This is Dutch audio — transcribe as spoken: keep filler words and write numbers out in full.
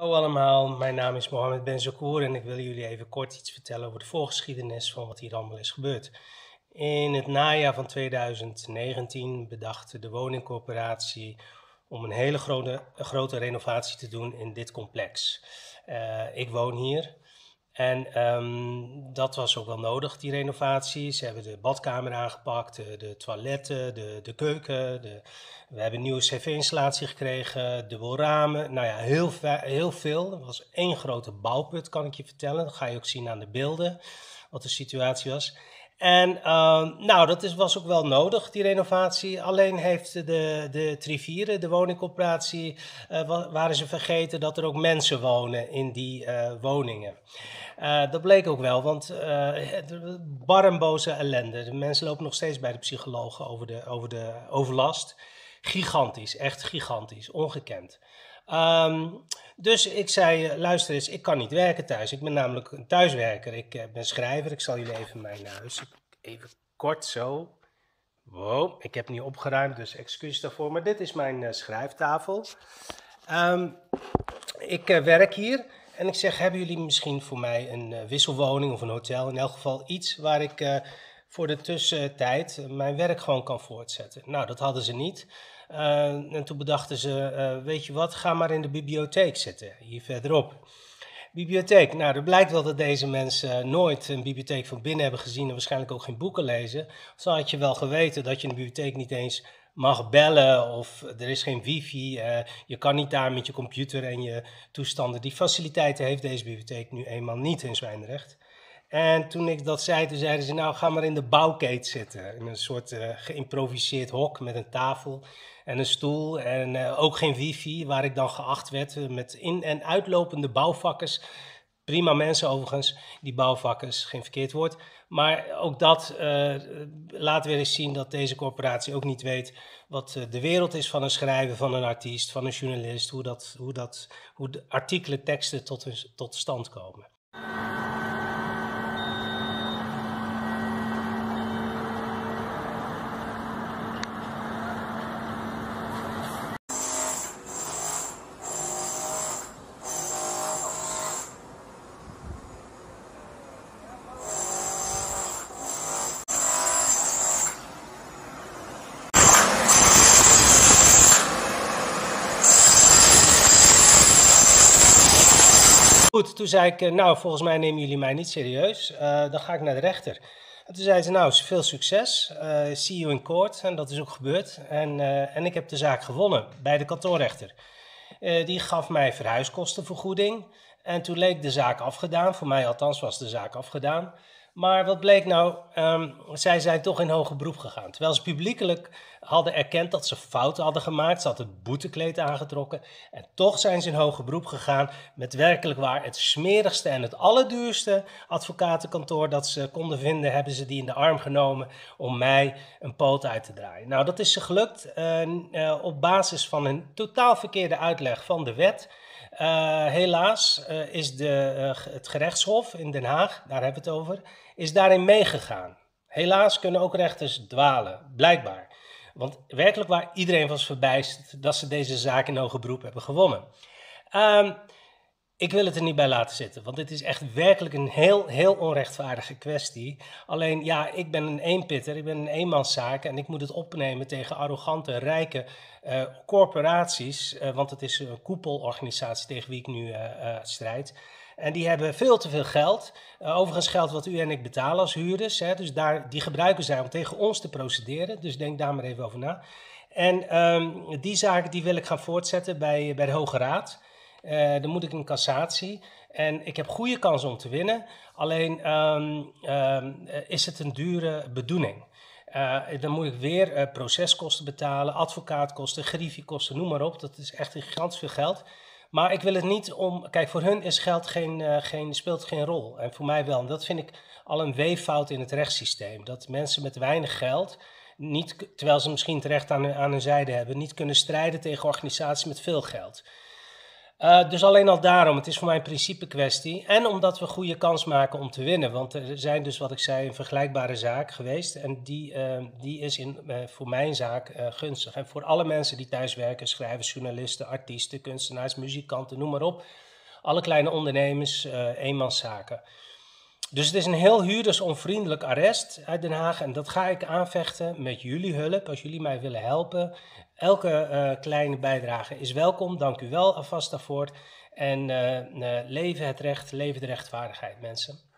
Hallo allemaal, mijn naam is Mohammed Benzakour en ik wil jullie even kort iets vertellen over de voorgeschiedenis van wat hier allemaal is gebeurd. In het najaar van tweeduizend negentien bedacht de woningcorporatie om een hele grote, een grote renovatie te doen in dit complex. Uh, ik woon hier en um, dat was ook wel nodig, die renovatie. Ze hebben de badkamer aangepakt, de, de toiletten, de, de keuken, de, we hebben een nieuwe cv-installatie gekregen, dubbel ramen. Nou ja, heel, heel veel. Het was één grote bouwput, kan ik je vertellen. Dat ga je ook zien aan de beelden, wat de situatie was. En uh, nou, dat is, was ook wel nodig, die renovatie. Alleen heeft de, de Trivieren, de woningcorporatie, uh, waren ze vergeten dat er ook mensen wonen in die uh, woningen. Uh, dat bleek ook wel, want uh, barmboze ellende. De mensen lopen nog steeds bij de psychologen over de, over de overlast. Gigantisch, echt gigantisch, ongekend. Um, dus ik zei, luister eens, ik kan niet werken thuis. Ik ben namelijk een thuiswerker. Ik uh, ben schrijver. Ik zal jullie even mijn huis, even kort zo. Wow, ik heb niet opgeruimd, dus excuus daarvoor. Maar dit is mijn uh, schrijftafel. Um, ik uh, werk hier en ik zeg, hebben jullie misschien voor mij een uh, wisselwoning of een hotel? In elk geval iets waar ik uh, voor de tussentijd uh, mijn werk gewoon kan voortzetten. Nou, dat hadden ze niet. Uh, en toen bedachten ze, uh, weet je wat, ga maar in de bibliotheek zitten, hier verderop. Bibliotheek, nou, er blijkt wel dat deze mensen nooit een bibliotheek van binnen hebben gezien en waarschijnlijk ook geen boeken lezen. Zo had je wel geweten dat je in de bibliotheek niet eens mag bellen of er is geen wifi, uh, je kan niet daar met je computer en je toestanden. Die faciliteiten heeft deze bibliotheek nu eenmaal niet in Zwijndrecht. En toen ik dat zei, toen zeiden ze, nou ga maar in de bouwkeet zitten. In een soort uh, geïmproviseerd hok met een tafel en een stoel en uh, ook geen wifi, waar ik dan geacht werd uh, met in- en uitlopende bouwvakkers. Prima mensen overigens, die bouwvakkers, geen verkeerd woord. Maar ook dat uh, laat weer eens zien dat deze corporatie ook niet weet wat uh, de wereld is van een schrijver, van een artiest, van een journalist. Hoe, dat, hoe, dat, hoe de artikelen, teksten tot, tot stand komen. Goed, toen zei ik, nou, volgens mij nemen jullie mij niet serieus, uh, dan ga ik naar de rechter. En toen zei ze, nou, veel succes, uh, see you in court. En dat is ook gebeurd. En, uh, en ik heb de zaak gewonnen bij de kantoorrechter. Uh, die gaf mij verhuiskostenvergoeding. En toen leek de zaak afgedaan, voor mij althans was de zaak afgedaan. Maar wat bleek nou, um, zij zijn toch in hoger beroep gegaan. Terwijl ze publiekelijk hadden erkend dat ze fouten hadden gemaakt. Ze hadden het boetekleed aangetrokken. En toch zijn ze in hoger beroep gegaan met werkelijk waar het smerigste en het allerduurste advocatenkantoor dat ze konden vinden. Hebben ze die in de arm genomen om mij een poot uit te draaien. Nou, dat is ze gelukt uh, uh, op basis van een totaal verkeerde uitleg van de wet. Uh, helaas uh, is de, uh, het gerechtshof in Den Haag, daar hebben we het over, is daarin meegegaan. Helaas kunnen ook rechters dwalen, blijkbaar. Want werkelijk waar, iedereen was verbijsterd dat ze deze zaak in hoger beroep hebben gewonnen. Um, ik wil het er niet bij laten zitten, want dit is echt werkelijk een heel, heel onrechtvaardige kwestie. Alleen, ja, ik ben een eenpitter, ik ben een eenmanszaak en ik moet het opnemen tegen arrogante, rijke uh, corporaties, uh, want het is een koepelorganisatie tegen wie ik nu uh, uh, strijd. En die hebben veel te veel geld, uh, overigens geld wat u en ik betalen als huurders, hè, dus daar, die gebruiken zij om tegen ons te procederen, dus denk daar maar even over na. En um, die zaken die wil ik gaan voortzetten bij, bij de Hoge Raad. Uh, dan moet ik in cassatie en ik heb goede kans om te winnen, alleen um, um, is het een dure bedoeling. Uh, dan moet ik weer uh, proceskosten betalen, advocaatkosten, griffiekosten, noem maar op. Dat is echt gigantisch veel geld. Maar ik wil het niet om... Kijk, voor hun is geld geen, uh, geen, speelt geen rol. En voor mij wel. En dat vind ik al een weeffout in het rechtssysteem. Dat mensen met weinig geld, niet, terwijl ze misschien terecht aan, aan hun zijde hebben, niet kunnen strijden tegen organisaties met veel geld. Uh, dus alleen al daarom, het is voor mij een principe kwestie. En omdat we goede kans maken om te winnen. Want er zijn dus, wat ik zei, een vergelijkbare zaak geweest. En die, uh, die is in, uh, voor mijn zaak uh, gunstig. En voor alle mensen die thuis werken, schrijvers, journalisten, artiesten, kunstenaars, muzikanten, noem maar op. alle kleine ondernemers, uh, eenmanszaken. Dus het is een heel huurdersonvriendelijk arrest uit Den Haag en dat ga ik aanvechten met jullie hulp, als jullie mij willen helpen. Elke uh, kleine bijdrage is welkom, dank u wel alvast daarvoor. En uh, uh, leven het recht, leven de rechtvaardigheid, mensen.